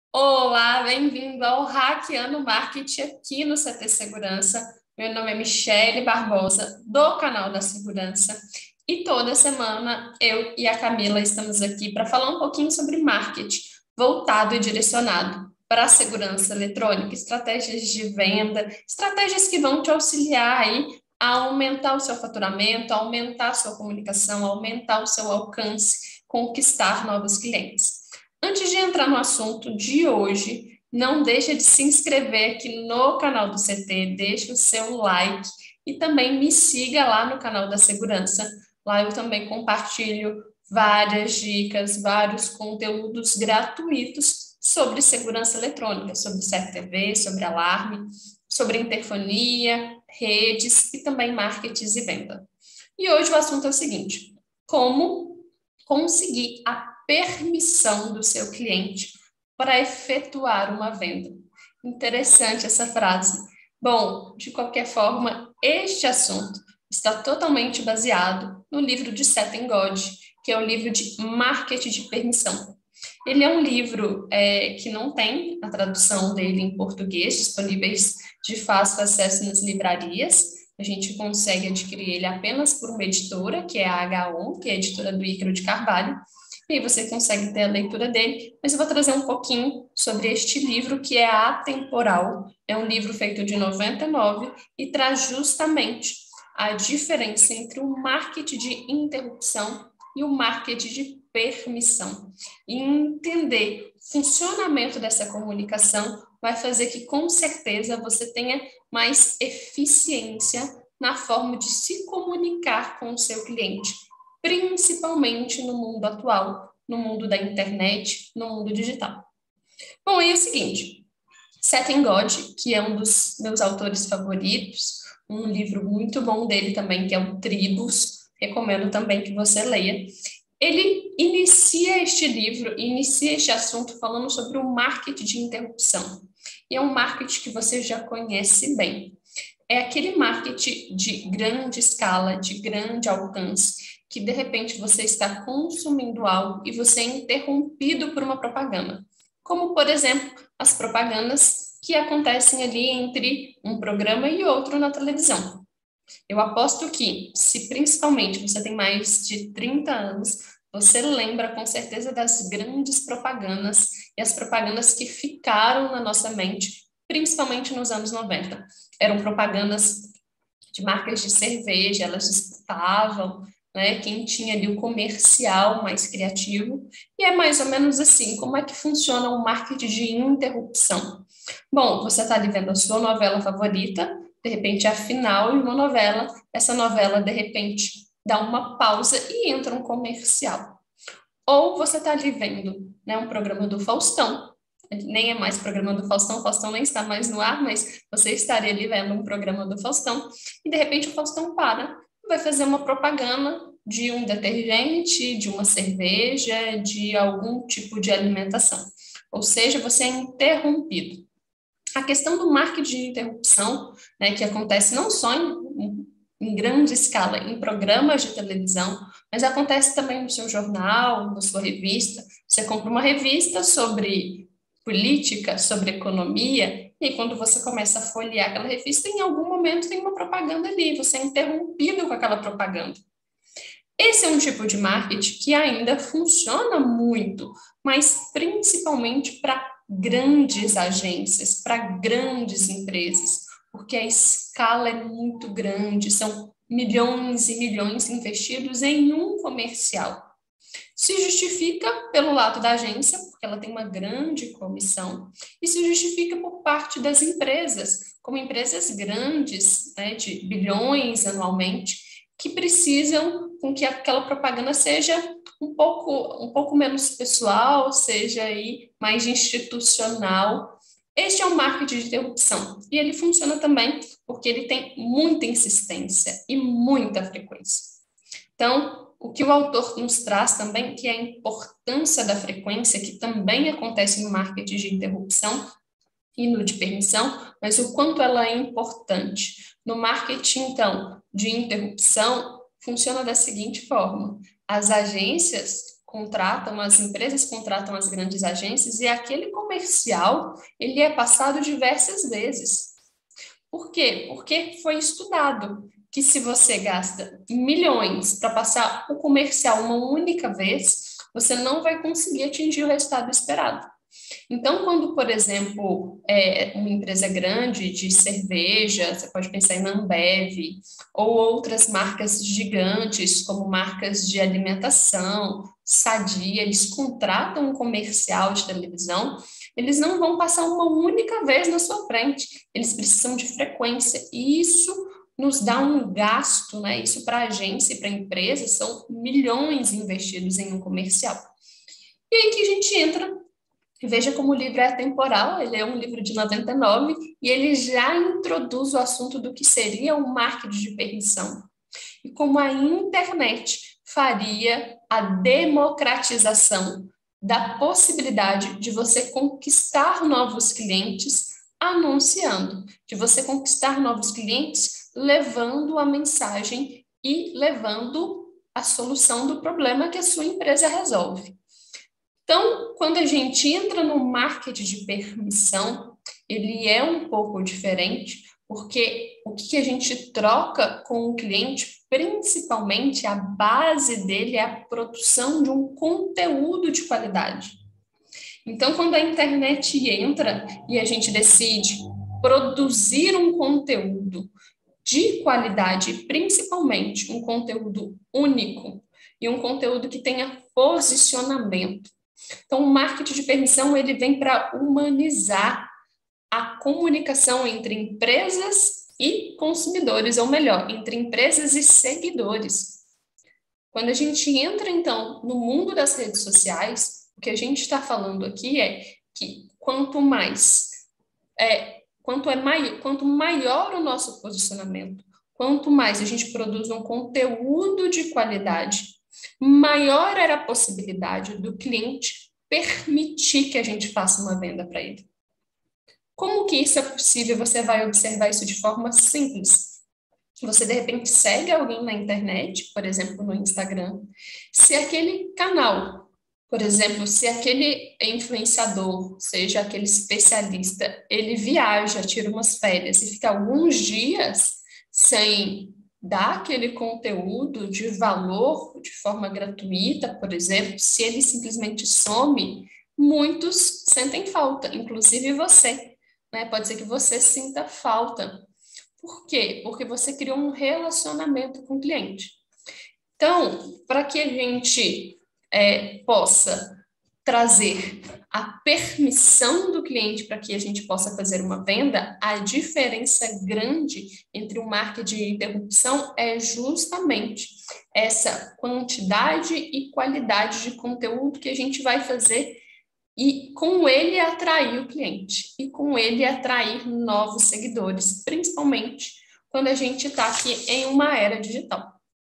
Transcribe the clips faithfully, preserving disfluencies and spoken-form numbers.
Olá, bem-vindo ao Hackeando Marketing aqui no C T Segurança. Meu nome é Michele Barbosa, do canal da Segurança, e toda semana eu e a Camila estamos aqui para falar um pouquinho sobre marketing voltado e direcionado para a segurança eletrônica, estratégias de venda, estratégias que vão te auxiliar aí a aumentar o seu faturamento, a aumentar a sua comunicação, a aumentar o seu alcance, conquistar novos clientes. Antes de entrar no assunto de hoje, não deixa de se inscrever aqui no canal do C T, deixa o seu like e também me siga lá no canal da Segurança. Lá eu também compartilho várias dicas, vários conteúdos gratuitos sobre segurança eletrônica, sobre C F T V, sobre alarme, sobre interfonia, redes e também marketing e venda. E hoje o assunto é o seguinte: como conseguir a permissão do seu cliente para efetuar uma venda. Interessante essa frase. Bom, de qualquer forma, este assunto está totalmente baseado no livro de Seth Godin, que é o livro de Marketing de Permissão. Ele é um livro é, que não tem a tradução dele em português, disponíveis de fácil acesso nas livrarias. A gente consegue adquirir ele apenas por uma editora, que é a H um, que é a editora do Ícaro de Carvalho, e aí você consegue ter a leitura dele, mas eu vou trazer um pouquinho sobre este livro, que é Atemporal. É um livro feito de noventa e nove e traz justamente a diferença entre o marketing de interrupção e o marketing de permissão. E entender o funcionamento dessa comunicação vai fazer que, com certeza, você tenha mais eficiência na forma de se comunicar com o seu cliente, principalmente no mundo atual, no mundo da internet, no mundo digital. Bom, e é o seguinte, Seth Godin, que é um dos meus autores favoritos, um livro muito bom dele também, que é o Tribos, recomendo também que você leia. Ele inicia este livro, inicia este assunto falando sobre o marketing de interrupção. E é um marketing que você já conhece bem. É aquele marketing de grande escala, de grande alcance, que de repente você está consumindo algo e você é interrompido por uma propaganda. Como, por exemplo, as propagandas que acontecem ali entre um programa e outro na televisão. Eu aposto que, se principalmente você tem mais de trinta anos, você lembra com certeza das grandes propagandas e as propagandas que ficaram na nossa mente, principalmente nos anos noventa. Eram propagandas de marcas de cerveja, elas disputavam, né, quem tinha ali o comercial mais criativo. E é mais ou menos assim, como é que funciona o marketing de interrupção? Bom, você está ali vendo a sua novela favorita, de repente é a final de uma novela, essa novela de repente dá uma pausa e entra um comercial. Ou você está ali vendo, né, um programa do Faustão, nem é mais programa do Faustão, o Faustão nem está mais no ar, mas você estaria ali vendo um programa do Faustão, e de repente o Faustão para e vai fazer uma propaganda de um detergente, de uma cerveja, de algum tipo de alimentação. Ou seja, você é interrompido. A questão do marketing de interrupção, né, que acontece não só em, em grande escala em programas de televisão, mas acontece também no seu jornal, na sua revista. Você compra uma revista sobre política, sobre economia, e quando você começa a folhear aquela revista, em algum momento tem uma propaganda ali, você é interrompido com aquela propaganda. Esse é um tipo de marketing que ainda funciona muito, mas principalmente para grandes agências, para grandes empresas, porque a escala é muito grande, são milhões e milhões investidos em um comercial. Se justifica pelo lado da agência, porque ela tem uma grande comissão, e se justifica por parte das empresas, como empresas grandes, né, de bilhões anualmente, que precisam com que aquela propaganda seja um pouco, um pouco menos pessoal, seja aí mais institucional. Este é o marketing de interrupção, e ele funciona também porque ele tem muita insistência e muita frequência. Então, o que o autor nos traz também, que é a importância da frequência, que também acontece no marketing de interrupção e no de permissão, mas o quanto ela é importante. No marketing, então, de interrupção, funciona da seguinte forma: as agências contratam, as empresas contratam as grandes agências e aquele comercial, ele é passado diversas vezes. Por quê? Porque foi estudado que se você gasta milhões para passar o comercial uma única vez, você não vai conseguir atingir o resultado esperado. Então, quando, por exemplo, é uma empresa grande de cerveja, você pode pensar em Ambev, ou outras marcas gigantes, como marcas de alimentação, Sadia, eles contratam um comercial de televisão, eles não vão passar uma única vez na sua frente, eles precisam de frequência, e isso nos dá um gasto, né? Isso para a agência e para a empresa são milhões investidos em um comercial. E aí que a gente entra. Veja como o livro é atemporal, ele é um livro de noventa e nove e ele já introduz o assunto do que seria o marketing de permissão e como a internet faria a democratização da possibilidade de você conquistar novos clientes anunciando, de você conquistar novos clientes levando a mensagem e levando a solução do problema que a sua empresa resolve. Então, quando a gente entra no marketing de permissão, ele é um pouco diferente, porque o que a gente troca com o cliente, principalmente a base dele é a produção de um conteúdo de qualidade. Então, quando a internet entra e a gente decide produzir um conteúdo de qualidade, principalmente um conteúdo único e um conteúdo que tenha posicionamento. Então, o marketing de permissão ele vem para humanizar a comunicação entre empresas e consumidores, ou melhor, entre empresas e seguidores. Quando a gente entra, então, no mundo das redes sociais, o que a gente está falando aqui é que quanto mais, é, quanto, é mai, quanto maior o nosso posicionamento, quanto mais a gente produz um conteúdo de qualidade, maior era a possibilidade do cliente permitir que a gente faça uma venda para ele. Como que isso é possível? Você vai observar isso de forma simples. Você, de repente, segue alguém na internet, por exemplo, no Instagram. Se aquele canal, por exemplo, se aquele influenciador, seja aquele especialista, ele viaja, tira umas férias e fica alguns dias sem dar aquele conteúdo de valor de forma gratuita, por exemplo, se ele simplesmente some, muitos sentem falta, inclusive você, né? Pode ser que você sinta falta. Por quê? Porque você criou um relacionamento com o cliente. Então, para que a gente é, possa trazer a permissão do cliente para que a gente possa fazer uma venda, a diferença grande entre o marketing de interrupção é justamente essa quantidade e qualidade de conteúdo que a gente vai fazer e com ele atrair o cliente e com ele atrair novos seguidores, principalmente quando a gente está aqui em uma era digital.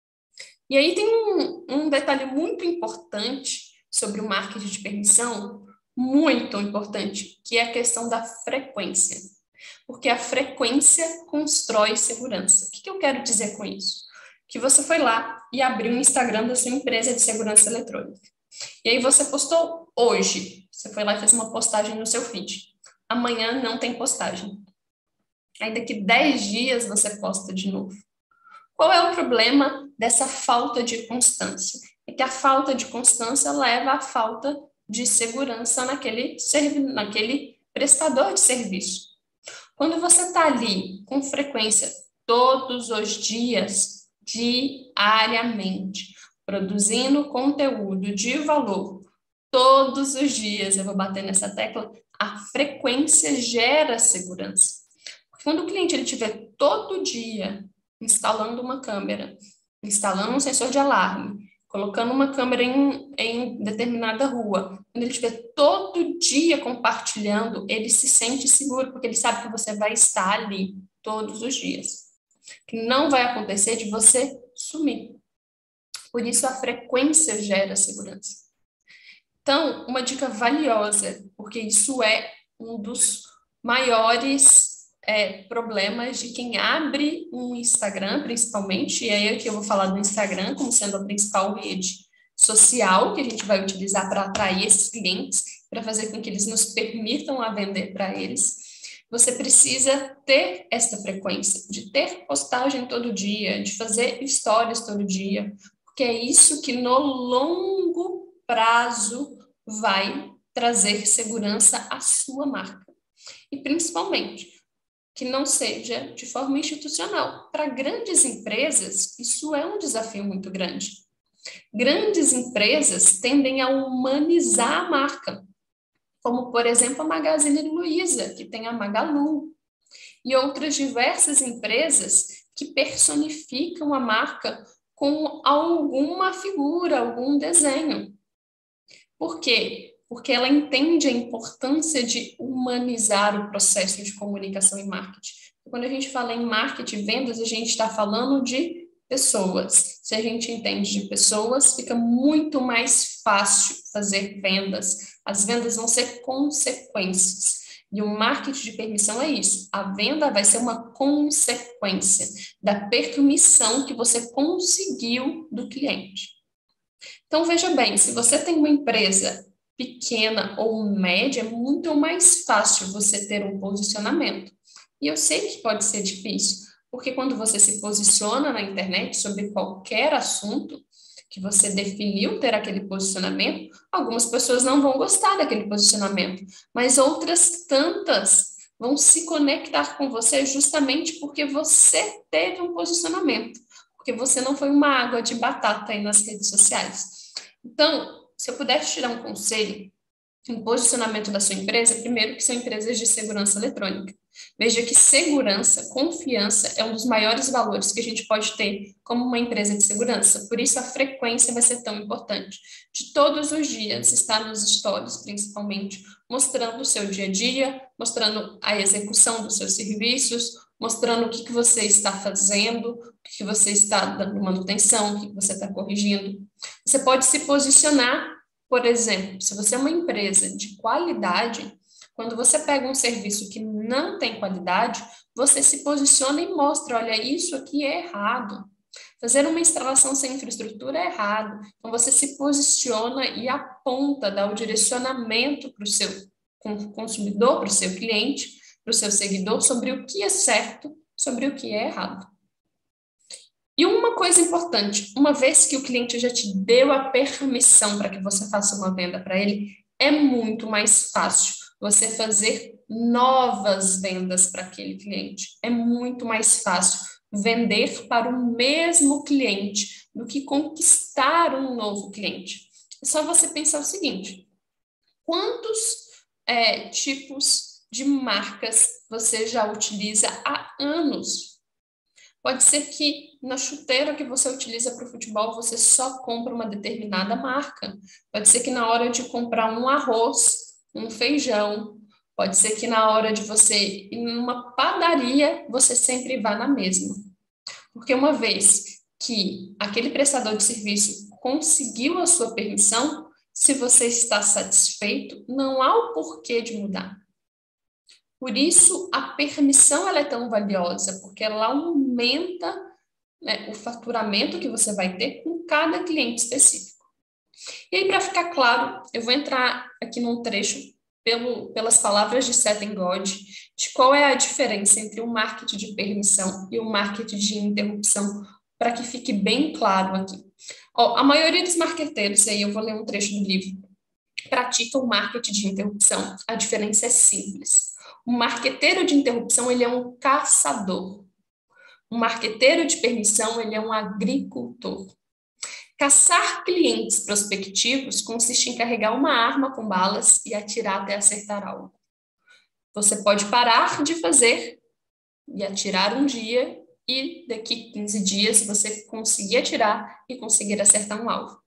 E aí tem um, um detalhe muito importante sobre o marketing de permissão, muito importante, que é a questão da frequência. Porque a frequência constrói segurança. O que, que eu quero dizer com isso? Que você foi lá e abriu o Instagram da sua empresa de segurança eletrônica. E aí você postou hoje. Você foi lá e fez uma postagem no seu feed. Amanhã não tem postagem. Aí daqui dez dias você posta de novo. Qual é o problema dessa falta de constância? É que a falta de constância leva à falta de segurança naquele, servi- naquele prestador de serviço. Quando você está ali com frequência todos os dias, diariamente, produzindo conteúdo de valor, todos os dias, eu vou bater nessa tecla, a frequência gera segurança. Porque quando o cliente ele estiver todo dia instalando uma câmera, instalando um sensor de alarme, colocando uma câmera em, em determinada rua, quando ele estiver todo dia compartilhando, ele se sente seguro, porque ele sabe que você vai estar ali todos os dias. Que não vai acontecer de você sumir. Por isso, a frequência gera segurança. Então, uma dica valiosa, porque isso é um dos maiores é, problemas de quem abre um Instagram, principalmente, e aí aqui eu vou falar do Instagram como sendo a principal rede social que a gente vai utilizar para atrair esses clientes, para fazer com que eles nos permitam a vender para eles. Você precisa ter esta frequência, de ter postagem todo dia, de fazer stories todo dia, porque é isso que no longo prazo vai trazer segurança à sua marca. E principalmente, que não seja de forma institucional. Para grandes empresas, isso é um desafio muito grande. Grandes empresas tendem a humanizar a marca, como, por exemplo, a Magazine Luiza, que tem a Magalu, e outras diversas empresas que personificam a marca com alguma figura, algum desenho. Por quê? Porque ela entende a importância de humanizar o processo de comunicação e marketing. Quando a gente fala em marketing e vendas, a gente está falando de pessoas. Se a gente entende de pessoas, fica muito mais fácil fazer vendas. As vendas vão ser consequências. E o marketing de permissão é isso. A venda vai ser uma consequência da permissão que você conseguiu do cliente. Então, veja bem, se você tem uma empresa pequena ou média, é muito mais fácil você ter um posicionamento. E eu sei que pode ser difícil, porque quando você se posiciona na internet sobre qualquer assunto que você definiu ter aquele posicionamento, algumas pessoas não vão gostar daquele posicionamento, mas outras tantas vão se conectar com você justamente porque você teve um posicionamento, porque você não foi uma água de batata aí nas redes sociais. Então, se eu pudesse tirar um conselho em posicionamento da sua empresa, primeiro que são empresas de segurança eletrônica. Veja que segurança, confiança é um dos maiores valores que a gente pode ter como uma empresa de segurança. Por isso a frequência vai ser tão importante. De todos os dias estar nos stories, principalmente, mostrando o seu dia a dia, mostrando a execução dos seus serviços, mostrando o que, que você está fazendo, o que, que você está dando manutenção, o que, que você está corrigindo. Você pode se posicionar, por exemplo, se você é uma empresa de qualidade, quando você pega um serviço que não tem qualidade, você se posiciona e mostra, olha, isso aqui é errado. Fazer uma instalação sem infraestrutura é errado. Então, você se posiciona e aponta, dá o direcionamento para o seu consumidor, para o seu cliente, para o seu seguidor, sobre o que é certo, sobre o que é errado. E uma coisa importante, uma vez que o cliente já te deu a permissão para que você faça uma venda para ele, é muito mais fácil você fazer novas vendas para aquele cliente. É muito mais fácil vender para o mesmo cliente do que conquistar um novo cliente. É só você pensar o seguinte: quantos é, tipos de marcas você já utiliza há anos? Pode ser que na chuteira que você utiliza para o futebol, você só compra uma determinada marca. Pode ser que na hora de comprar um arroz, um feijão, pode ser que na hora de você ir numa padaria, você sempre vá na mesma. Porque uma vez que aquele prestador de serviço conseguiu a sua permissão, se você está satisfeito, não há o porquê de mudar. Por isso, a permissão ela é tão valiosa, porque ela aumenta, né, o faturamento que você vai ter com cada cliente específico. E aí, para ficar claro, eu vou entrar aqui num trecho pelo, pelas palavras de Seth Godin, de qual é a diferença entre o marketing de permissão e o marketing de interrupção, para que fique bem claro aqui. Ó, a maioria dos marqueteiros, aí eu vou ler um trecho do livro, praticam o marketing de interrupção. A diferença é simples. O marqueteiro de interrupção, ele é um caçador. O marqueteiro de permissão, ele é um agricultor. Caçar clientes prospectivos consiste em carregar uma arma com balas e atirar até acertar algo. Você pode parar de fazer e atirar um dia e daqui quinze dias você conseguir atirar e conseguir acertar um alvo.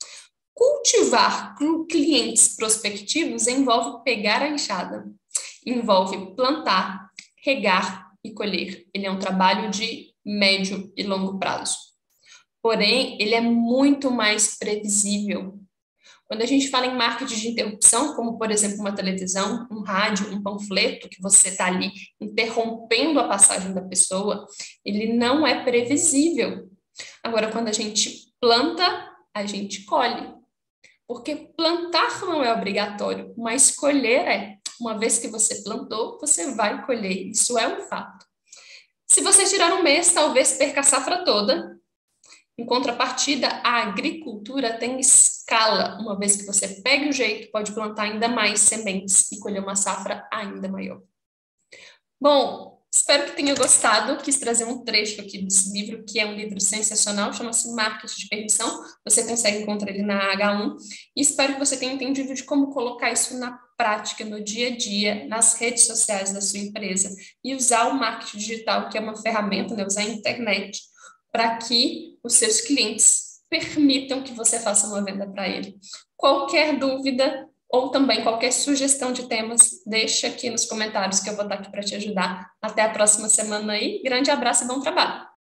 Cultivar clientes prospectivos envolve pegar a enxada. Envolve plantar, regar e colher. Ele é um trabalho de médio e longo prazo. Porém, ele é muito mais previsível. Quando a gente fala em marketing de interrupção, como, por exemplo, uma televisão, um rádio, um panfleto, que você está ali interrompendo a passagem da pessoa, ele não é previsível. Agora, quando a gente planta, a gente colhe. Porque plantar não é obrigatório, mas colher é. Uma vez que você plantou, você vai colher. Isso é um fato. Se você tirar um mês, talvez perca a safra toda. Em contrapartida, a agricultura tem escala. Uma vez que você pega o jeito, pode plantar ainda mais sementes e colher uma safra ainda maior. Bom, espero que tenha gostado. Quis trazer um trecho aqui desse livro, que é um livro sensacional, chama-se Marketing de Permissão. Você consegue encontrar ele na H um. E espero que você tenha entendido de como colocar isso na prática, no dia a dia, nas redes sociais da sua empresa. E usar o marketing digital, que é uma ferramenta, né? Usar a internet, para que os seus clientes permitam que você faça uma venda para ele. Qualquer dúvida ou também qualquer sugestão de temas, deixa aqui nos comentários que eu vou estar aqui para te ajudar. Até a próxima semana aí. Grande abraço e bom trabalho!